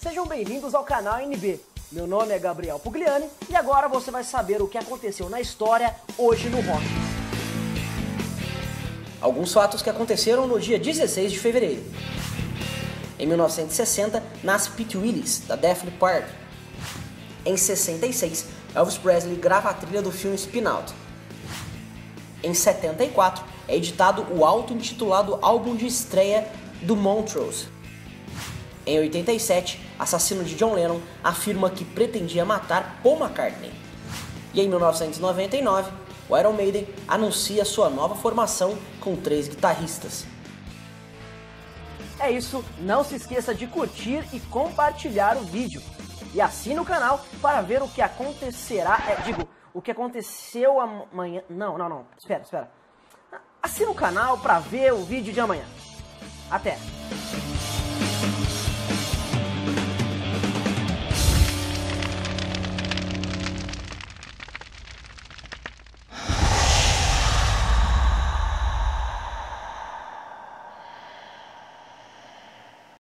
Sejam bem-vindos ao canal NB. Meu nome é Gabriel Pugliani e agora você vai saber o que aconteceu na história hoje no rock. Alguns fatos que aconteceram no dia 16 de fevereiro. Em 1960, nasce Pete Willis, da Def Leppard. Em 66, Elvis Presley grava a trilha do filme Spin Out. Em 74, é editado o auto-intitulado álbum de estreia do Montrose. Em 87, assassino de John Lennon afirma que pretendia matar Paul McCartney. E em 1999, o Iron Maiden anuncia sua nova formação com 3 guitarristas. É isso, não se esqueça de curtir e compartilhar o vídeo. E assine o canal para ver o que acontecerá, o que aconteceu amanhã. Não, espera. Assina o canal para ver o vídeo de amanhã. Até!